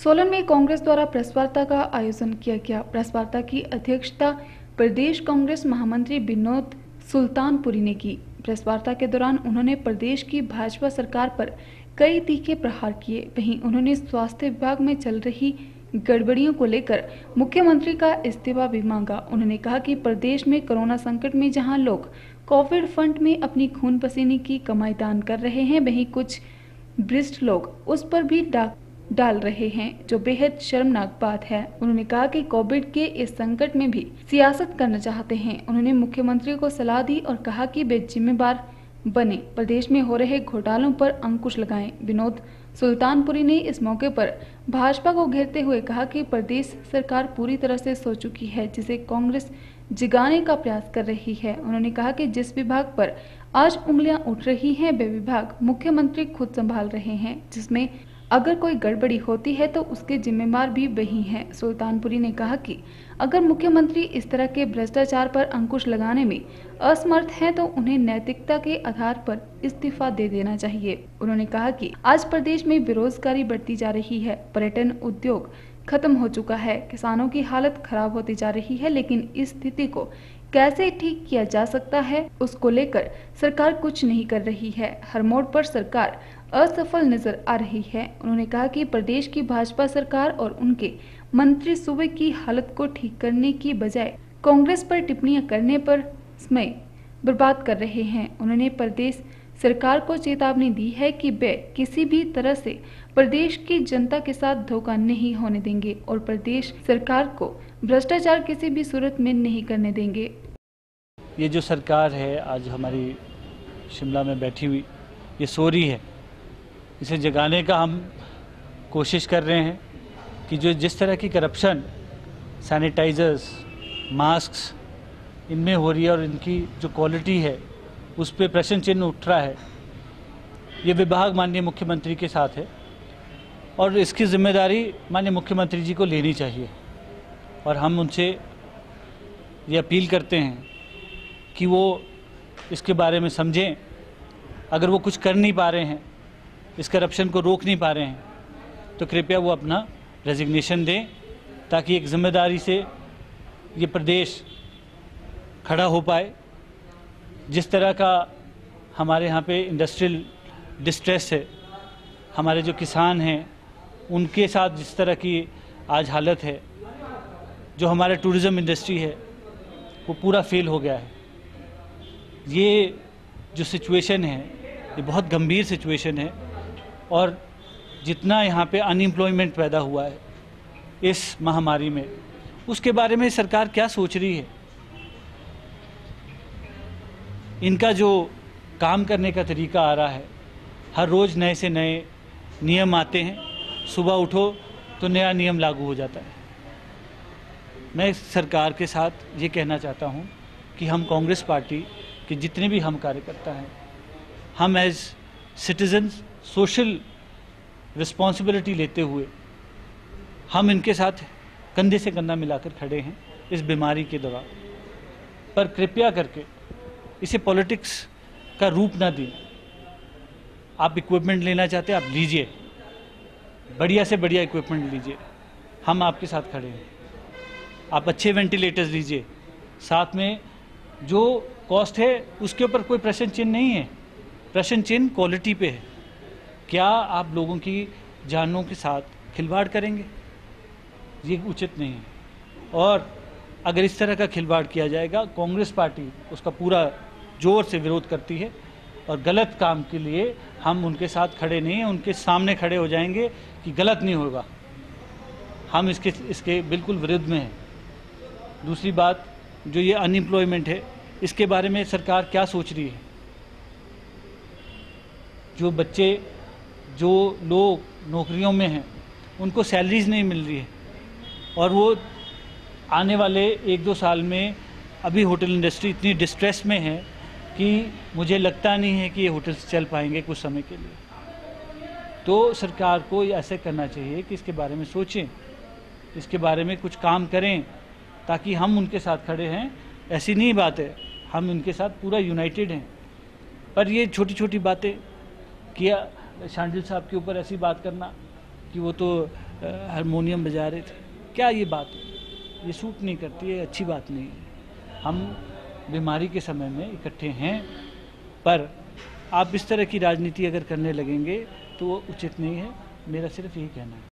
सोलन में कांग्रेस द्वारा प्रेस वार्ता का आयोजन किया गया। प्रेस वार्ता की अध्यक्षता प्रदेश कांग्रेस महामंत्री विनोद सुल्तानपुरी ने की। प्रेस वार्ता के दौरान उन्होंने प्रदेश की भाजपा सरकार पर कई तीखे प्रहार किए। वहीं उन्होंने स्वास्थ्य विभाग में चल रही गड़बड़ियों को लेकर मुख्यमंत्री का इस्तीफा भी मांगा। उन्होंने कहा कि प्रदेश में कोरोना संकट में जहां लोग कोविड फंड में अपनी खून पसीने की कमाई दान कर रहे हैं, वहीं कुछ भ्रष्ट लोग उस पर भी डाल रहे हैं, जो बेहद शर्मनाक बात है। उन्होंने कहा कि कोविड के इस संकट में भी सियासत करना चाहते हैं। उन्होंने मुख्यमंत्री को सलाह दी और कहा कि वे जिम्मेदार बने, प्रदेश में हो रहे घोटालों पर अंकुश लगाएं। विनोद सुल्तानपुरी ने इस मौके पर भाजपा को घेरते हुए कहा कि प्रदेश सरकार पूरी तरह से सो चुकी है, जिसे कांग्रेस जगाने का प्रयास कर रही है। उन्होंने कहा कि जिस विभाग पर आज उंगलियां उठ रही हैं, वे विभाग मुख्यमंत्री खुद संभाल रहे हैं, जिसमें अगर कोई गड़बड़ी होती है तो उसके जिम्मेदार भी वही हैं। सुल्तानपुरी ने कहा कि अगर मुख्यमंत्री इस तरह के भ्रष्टाचार पर अंकुश लगाने में असमर्थ हैं तो उन्हें नैतिकता के आधार पर इस्तीफा दे देना चाहिए। उन्होंने कहा कि आज प्रदेश में बेरोजगारी बढ़ती जा रही है, पर्यटन उद्योग खत्म हो चुका है, किसानों की हालत खराब होती जा रही है, लेकिन इस स्थिति को कैसे ठीक किया जा सकता है, उसको लेकर सरकार कुछ नहीं कर रही है। हर मोड़ पर सरकार असफल नजर आ रही है। उन्होंने कहा कि प्रदेश की भाजपा सरकार और उनके मंत्री सूबे की हालत को ठीक करने की बजाय कांग्रेस पर टिप्पणियां करने पर समय बर्बाद कर रहे हैं। उन्होंने प्रदेश सरकार को चेतावनी दी है कि वे किसी भी तरह से प्रदेश की जनता के साथ धोखा नहीं होने देंगे और प्रदेश सरकार को भ्रष्टाचार किसी भी सूरत में नहीं करने देंगे। ये जो सरकार है आज हमारी शिमला में बैठी हुई, ये सो रही है। इसे जगाने का हम कोशिश कर रहे हैं कि जो जिस तरह की करप्शन सैनिटाइजर्स, मास्क्स इनमें हो रही है और इनकी जो क्वालिटी है उस पर प्रश्न चिन्ह उठ रहा है। ये विभाग माननीय मुख्यमंत्री के साथ है और इसकी जिम्मेदारी माननीय मुख्यमंत्री जी को लेनी चाहिए और हम उनसे ये अपील करते हैं कि वो इसके बारे में समझें। अगर वो कुछ कर नहीं पा रहे हैं, इस करप्शन को रोक नहीं पा रहे हैं, तो कृपया वो अपना रेजिग्नेशन दें ताकि एक जिम्मेदारी से ये प्रदेश खड़ा हो पाए। जिस तरह का हमारे यहाँ पे इंडस्ट्रियल डिस्ट्रेस है, हमारे जो किसान हैं उनके साथ जिस तरह की आज हालत है, जो हमारा टूरिज़्म इंडस्ट्री है वो पूरा फेल हो गया है। ये जो सिचुएशन है ये बहुत गंभीर सिचुएशन है और जितना यहाँ पे अनएम्प्लॉयमेंट पैदा हुआ है इस महामारी में, उसके बारे में सरकार क्या सोच रही है। इनका जो काम करने का तरीका आ रहा है, हर रोज़ नए से नए नियम आते हैं, सुबह उठो तो नया नियम लागू हो जाता है। मैं सरकार के साथ ये कहना चाहता हूँ कि हम कांग्रेस पार्टी के जितने भी हम कार्यकर्ता हैं, हम एज सिटीजन्स सोशल रिस्पॉन्सिबिलिटी लेते हुए हम इनके साथ कंधे से कंधा मिलाकर खड़े हैं इस बीमारी के दौरान। पर कृपया करके इसे पॉलिटिक्स का रूप ना दें। आप इक्विपमेंट लेना चाहते हैं, आप लीजिए, बढ़िया से बढ़िया इक्विपमेंट लीजिए, हम आपके साथ खड़े हैं। आप अच्छे वेंटिलेटर्स लीजिए, साथ में जो कॉस्ट है उसके ऊपर कोई प्रश्न चिन्ह नहीं है, प्रश्न चिन्ह क्वालिटी पे है। क्या आप लोगों की जानों के साथ खिलवाड़ करेंगे? ये उचित नहीं है और अगर इस तरह का खिलवाड़ किया जाएगा, कांग्रेस पार्टी उसका पूरा जोर से विरोध करती है और गलत काम के लिए हम उनके साथ खड़े नहीं हैं, उनके सामने खड़े हो जाएंगे कि गलत नहीं होगा। हम इसके बिल्कुल विरुद्ध में हैं। दूसरी बात, जो ये अनएम्प्लॉयमेंट है, इसके बारे में सरकार क्या सोच रही है। जो बच्चे, जो लोग नौकरियों में हैं, उनको सैलरीज नहीं मिल रही है और वो आने वाले 1-2 साल में अभी होटल इंडस्ट्री इतनी डिस्ट्रेस में है कि मुझे लगता नहीं है कि ये होटल्स चल पाएंगे कुछ समय के लिए। तो सरकार को ऐसे करना चाहिए कि इसके बारे में सोचें, इसके बारे में कुछ काम करें ताकि हम उनके साथ खड़े हैं। ऐसी नहीं बात है, हम उनके साथ पूरा यूनाइटेड हैं। पर ये छोटी छोटी बातें किया, शांडिल साहब के ऊपर ऐसी बात करना कि वो तो हारमोनियम बजा रहे थे। क्या ये बात है? ये सूट नहीं करती है, अच्छी बात नहीं है। हम बीमारी के समय में इकट्ठे हैं, पर आप इस तरह की राजनीति अगर करने लगेंगे तो वो उचित नहीं है। मेरा सिर्फ यही कहना है।